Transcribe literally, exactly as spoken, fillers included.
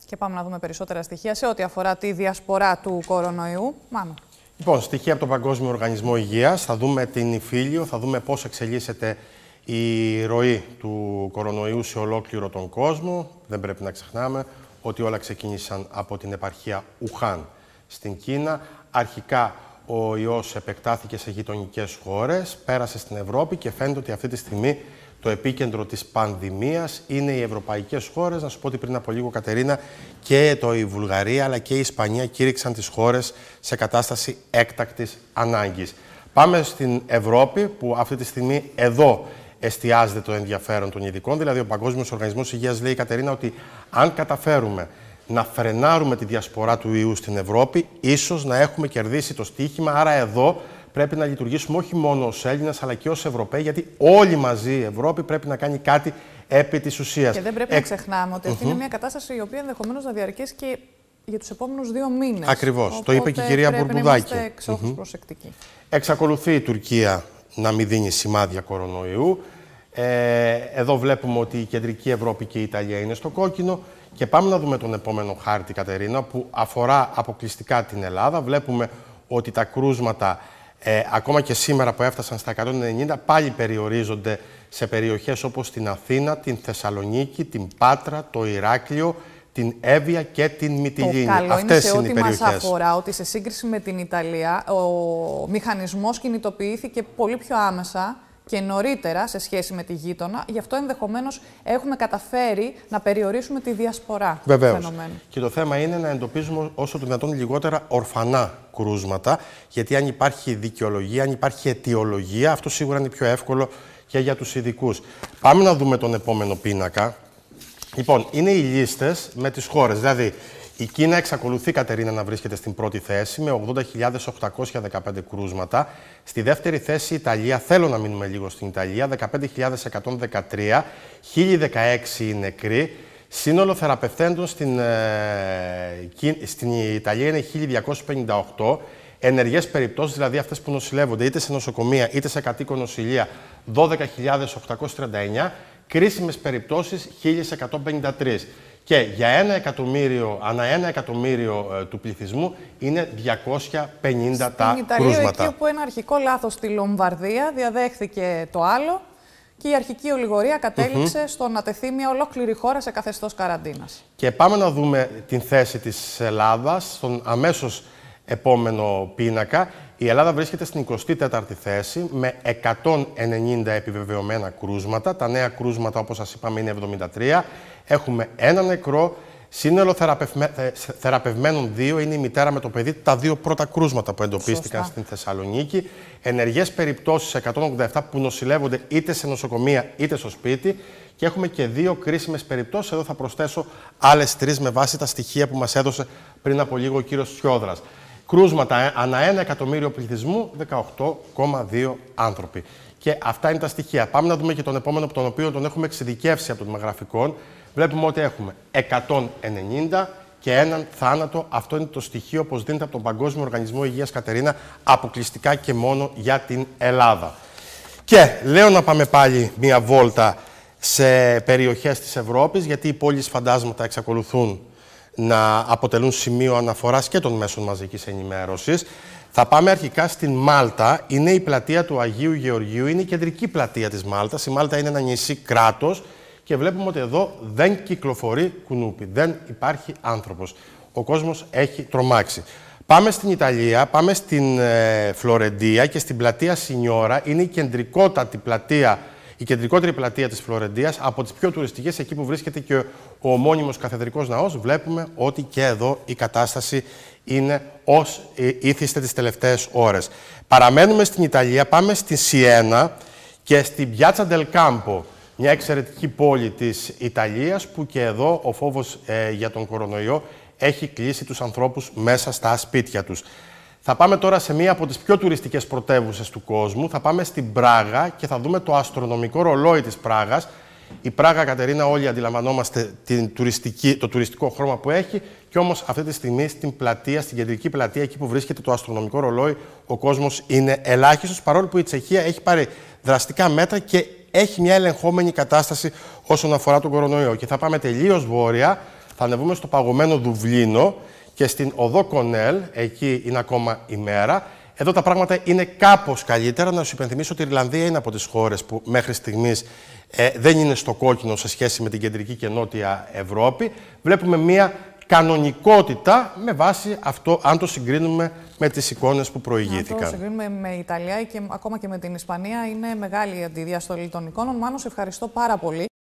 Και πάμε να δούμε περισσότερα στοιχεία σε ό,τι αφορά τη διασπορά του κορονοϊού. Μάνο. Λοιπόν, στοιχεία από τον Παγκόσμιο Οργανισμό Υγείας. Θα δούμε την υφήλιο, θα δούμε πώς εξελίσσεται η ροή του κορονοϊού σε ολόκληρο τον κόσμο. Δεν πρέπει να ξεχνάμε ότι όλα ξεκίνησαν από την επαρχία Ουχάν στην Κίνα. Αρχικά ο ιός επεκτάθηκε σε γειτονικές χώρες, πέρασε στην Ευρώπη και φαίνεται ότι αυτή τη στιγμή το επίκεντρο της πανδημίας είναι οι ευρωπαϊκές χώρες. Να σου πω ότι πριν από λίγο, Κατερίνα, και το η Βουλγαρία αλλά και η Ισπανία κήρυξαν τις χώρες σε κατάσταση έκτακτης ανάγκης. Πάμε στην Ευρώπη, που αυτή τη στιγμή εδώ εστιάζεται το ενδιαφέρον των ειδικών. Δηλαδή, ο Παγκόσμιος Οργανισμός Υγείας λέει, Κατερίνα, ότι αν καταφέρουμε να φρενάρουμε τη διασπορά του ιού στην Ευρώπη, ίσως να έχουμε κερδίσει το στοίχημα. Άρα εδώ πρέπει να λειτουργήσουμε όχι μόνο ως Έλληνας, αλλά και ως Ευρωπαίοι, γιατί όλοι μαζί η Ευρώπη πρέπει να κάνει κάτι επί της ουσίας. Και δεν πρέπει ε... να ξεχνάμε ότι αυτή mm-hmm. είναι μια κατάσταση η οποία ενδεχομένως να διαρκέσει και για τους επόμενους δύο μήνες. Ακριβώς. Οπότε το είπε και η κυρία Μπουρμπουδάκη. Να είμαστε εξόχως mm-hmm. προσεκτικοί. Εξακολουθεί η Τουρκία να μην δίνει σημάδια κορονοϊού. Ε, εδώ βλέπουμε ότι η κεντρική Ευρώπη και η Ιταλία είναι στο κόκκινο. Και πάμε να δούμε τον επόμενο χάρτη, Κατερίνα, που αφορά αποκλειστικά την Ελλάδα. Βλέπουμε ότι τα κρούσματα, ε, ακόμα και σήμερα που έφτασαν στα εκατόν ενενήντα, πάλι περιορίζονται σε περιοχές όπως την Αθήνα, την Θεσσαλονίκη, την Πάτρα, το Ηράκλειο, την Εύβοια και την Μυτιλήνη. Το καλό Αυτές είναι σε είναι ό,τι μας αφορά, ότι σε σύγκριση με την Ιταλία, ο μηχανισμός κινητοποιήθηκε πολύ πιο άμεσα και νωρίτερα σε σχέση με τη γείτονα. Γι' αυτό ενδεχομένως έχουμε καταφέρει να περιορίσουμε τη διασπορά του φαινομένου. Και το θέμα είναι να εντοπίζουμε όσο το δυνατόν λιγότερα ορφανά κρούσματα, γιατί αν υπάρχει δικαιολογία, αν υπάρχει αιτιολογία, αυτό σίγουρα είναι πιο εύκολο και για τους ειδικούς. Πάμε να δούμε τον επόμενο πίνακα. Λοιπόν, είναι οι λίστες με τις χώρες. Δηλαδή, η Κίνα εξακολουθεί, Κατερίνα, να βρίσκεται στην πρώτη θέση με ογδόντα χιλιάδες οκτακόσια δεκαπέντε κρούσματα. Στη δεύτερη θέση η Ιταλία, θέλω να μείνουμε λίγο στην Ιταλία, δεκαπέντε χιλιάδες εκατόν δεκατρία, χίλια δεκαέξι νεκροί. Σύνολο θεραπευθέντων στην, ε, στην Ιταλία είναι χίλια διακόσιες πενήντα οκτώ. Ενεργές περιπτώσεις, δηλαδή αυτές που νοσηλεύονται είτε σε νοσοκομεία είτε σε κατοίκο νοσηλεία, δώδεκα χιλιάδες οκτακόσιες τριάντα εννέα. Κρίσιμες περιπτώσεις, χίλια εκατόν πενήντα τρία. Και για ένα εκατομμύριο, ανά ένα εκατομμύριο ε, του πληθυσμού είναι διακόσια πενήντα στην τα Ιταλία, κρούσματα. Εκεί όπου ένα αρχικό λάθος στη Λομβαρδία διαδέχθηκε το άλλο και η αρχική ολιγορία κατέληξε mm-hmm. στο να τεθεί μια ολόκληρη χώρα σε καθεστώς καραντίνας. Και πάμε να δούμε την θέση της Ελλάδας στον αμέσως επόμενο πίνακα. Η Ελλάδα βρίσκεται στην εικοστή τέταρτη θέση με εκατόν ενενήντα επιβεβαιωμένα κρούσματα. Τα νέα κρούσματα, όπως σας είπαμε, είναι εβδομήντα τρία. Έχουμε ένα νεκρό. Σύνολο θεραπευμέ... θεραπευμένων δύο είναι η μητέρα με το παιδί. Τα δύο πρώτα κρούσματα που εντοπίστηκαν Σωστά. στην Θεσσαλονίκη. Ενεργές περιπτώσεις εκατόν ογδόντα επτά που νοσηλεύονται είτε σε νοσοκομεία είτε στο σπίτι. Και έχουμε και δύο κρίσιμες περιπτώσεις. Εδώ θα προσθέσω άλλες τρεις με βάση τα στοιχεία που μας έδωσε πριν από λίγο ο κύριος Σιόδρας. Κρούσματα ανά ένα εκατομμύριο πληθυσμού, δεκαοκτώ κόμμα δύο άνθρωποι. Και αυτά είναι τα στοιχεία. Πάμε να δούμε και τον επόμενο, τον οποίο τον έχουμε εξειδικεύσει από τον γραφικών. Βλέπουμε ότι έχουμε εκατόν ενενήντα και έναν θάνατο. Αυτό είναι το στοιχείο, όπως δίνεται από τον Παγκόσμιο Οργανισμό Υγείας, Κατερίνα, αποκλειστικά και μόνο για την Ελλάδα. Και λέω να πάμε πάλι μία βόλτα σε περιοχές της Ευρώπης, γιατί οι πόλεις φαντάσματα εξακολουθούν να αποτελούν σημείο αναφοράς και των μέσων μαζικής ενημέρωσης. Θα πάμε αρχικά στην Μάλτα. Είναι η πλατεία του Αγίου Γεωργίου, είναι η κεντρική πλατεία της Μάλτας. Η Μάλτα είναι ένα νησί κράτος και βλέπουμε ότι εδώ δεν κυκλοφορεί κουνούπι, δεν υπάρχει άνθρωπος. Ο κόσμος έχει τρομάξει. Πάμε στην Ιταλία, πάμε στην ε, Φλωρεντία και στην πλατεία Σινιόρα. Είναι η κεντρικότατη πλατεία, η κεντρικότερη πλατεία της Φλωρεντίας, από τις πιο τουριστικές, εκεί που βρίσκεται και ο, ο ομώνυμος καθεδρικός ναός. Βλέπουμε ότι και εδώ η κατάσταση είναι ως ήθιστε τις τελευταίες ώρες. Παραμένουμε στην Ιταλία, πάμε στη Σιένα και στην Πιάτσα Ντελ Κάμπο, μια εξαιρετική πόλη της Ιταλίας, που και εδώ ο φόβος ε, για τον κορονοϊό έχει κλείσει τους ανθρώπους μέσα στα σπίτια τους. Θα πάμε τώρα σε μία από τις πιο τουριστικές πρωτεύουσες του κόσμου. Θα πάμε στην Πράγα και θα δούμε το αστρονομικό ρολόι της Πράγας. Η Πράγα, Κατερίνα, όλοι αντιλαμβανόμαστε την τουριστική, το τουριστικό χρώμα που έχει, και όμως αυτή τη στιγμή στην πλατεία, στην κεντρική πλατεία, εκεί που βρίσκεται το αστρονομικό ρολόι, ο κόσμος είναι ελάχιστος, παρόλο που η Τσεχία έχει πάρει δραστικά μέτρα και έχει μια ελεγχόμενη κατάσταση όσον αφορά τον κορονοϊό. Και θα πάμε τελείως βόρεια, θα ανεβούμε στο παγωμένο Δουβλίνο και στην οδό Κονέλ, εκεί είναι ακόμα η μέρα. Εδώ τα πράγματα είναι κάπως καλύτερα. Να σου υπενθυμίσω ότι η Ιρλανδία είναι από τις χώρες που μέχρι στιγμής ε, δεν είναι στο κόκκινο σε σχέση με την κεντρική και νότια Ευρώπη. Βλέπουμε μια κανονικότητα με βάση αυτό, αν το συγκρίνουμε με τις εικόνες που προηγήθηκαν. Αν το συγκρίνουμε με Ιταλία και ακόμα και με την Ισπανία, είναι μεγάλη η αντιδιαστολή των εικόνων. Μάνο, σε ευχαριστώ πάρα πολύ.